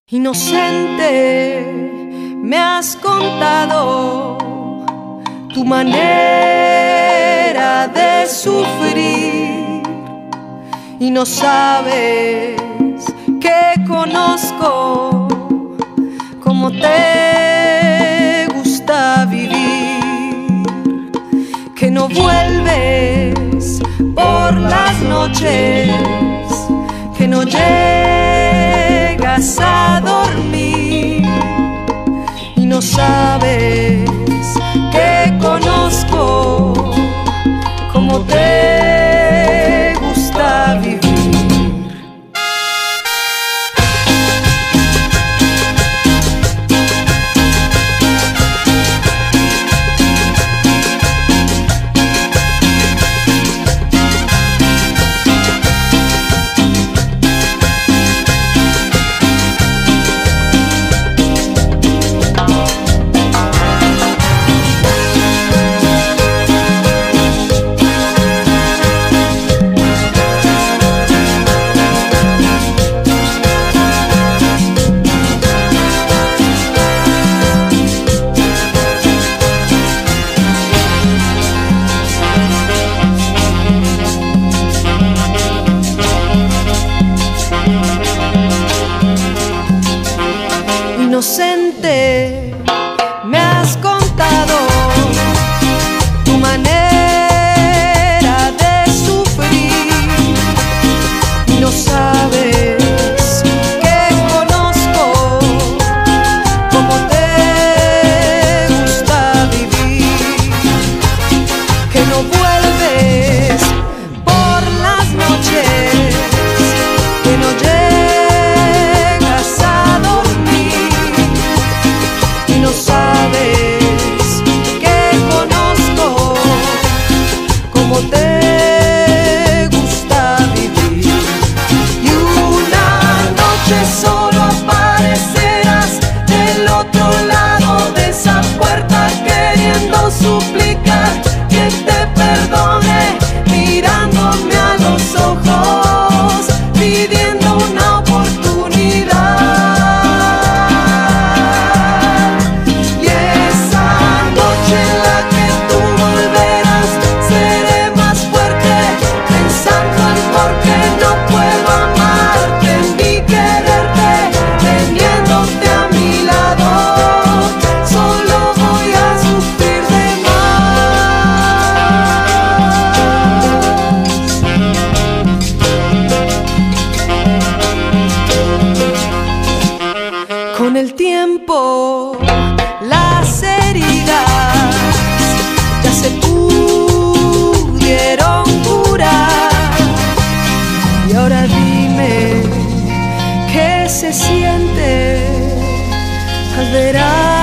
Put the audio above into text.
Inocente, me has contado tu manera de sufrir y no sabes que conozco cómo te gusta vivir, que no vuelves por las noches, que no llegas a dormir y no sabes que conozco cómo te gusta vivir. Inocente, me has contado tu manera de sufrir y no sabes que conozco cómo te gusta vivir, que no vuelves por las noches, que no llegas a dormir. No sabes que conozco cómo te gusta vivir. Y una noche solo aparecerás del otro lado de esa puerta, queriendo suplicar que te perdone, mirándome a los ojos, pidiendo una oportunidad. Con el tiempo las heridas ya se pudieron curar. Y ahora dime qué se siente al ver a